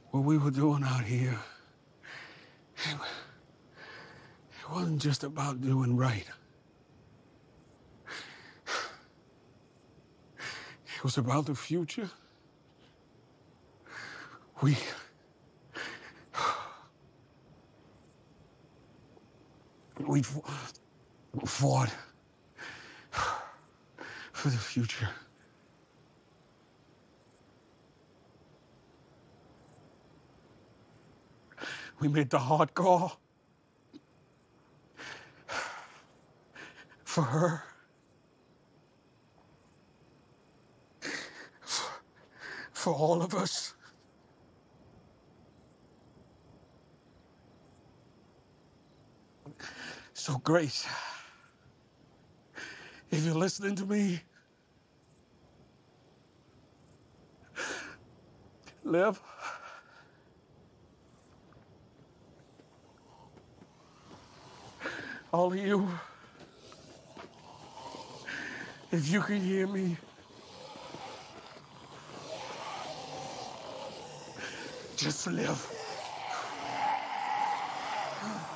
What we were doing out here, it wasn't just about doing right. It was about the future. We fought for the future. We made the hard call for her. For all of us. So, Grace, if you're listening to me, Liv, all of you, if you can hear me, just live.